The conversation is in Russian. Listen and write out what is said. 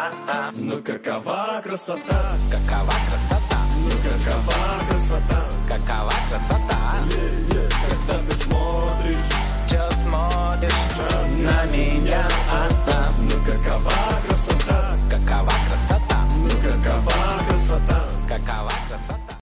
Ну какова красота, Какова красота, ну какова красота, какова красота. когда ты смотришь Чё смотришь на меня.